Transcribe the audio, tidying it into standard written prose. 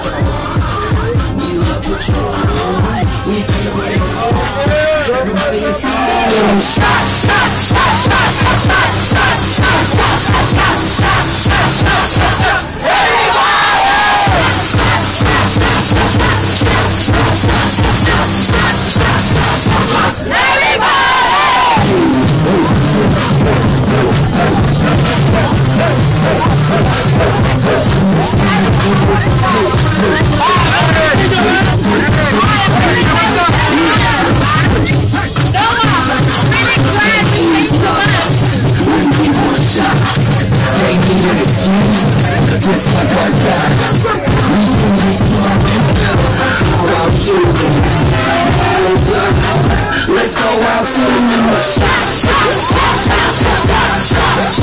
We love Patrol. We think about it all. Everybody is shots, shots, shots, shots, shots, shots, shots, shots, shots, shots, shots, shots, shots, shots, shots, everybody! Shots, shots, shots, shots, shots, shots, shots, shots, shots, shots, shots, everybody! Just like I got, we can make how about you? Let's go out to shots, shots, shots, shots, shots, shots, shots.